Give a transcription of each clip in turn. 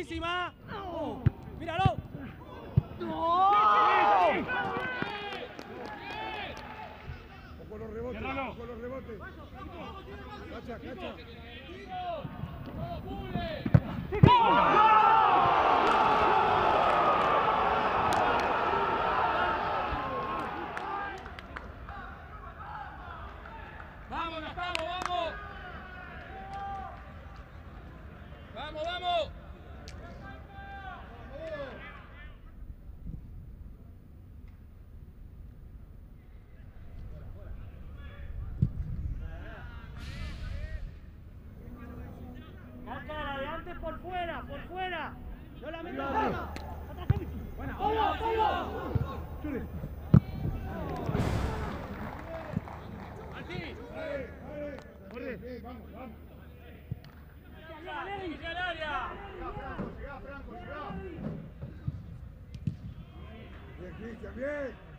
buenísima. Míralo. ¡No! Con los rebotes, con los rebotes. Cacha, cacha. Vamos, Gastavo, vamos. Vamos, vamos. Por fuera, por fuera. No la metas. Buena. Chule. Martín. Corre. Vamos, vamos. Llega al área. Llega, Franco, llega. Bien, Cristian, bien.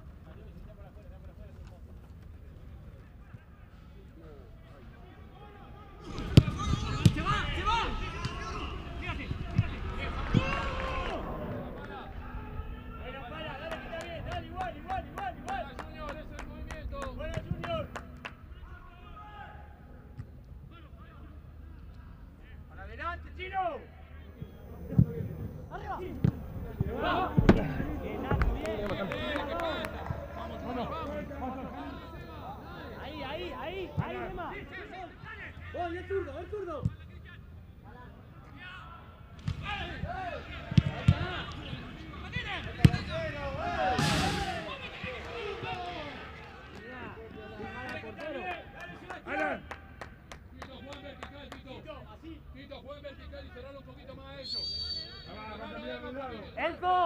Ahí, Emma. ¡Oh, el zurdo! Alan. Tito, juega en vertical y cerralo un poquito más a ellos. Va a cambiar de lado. ¡Enzo!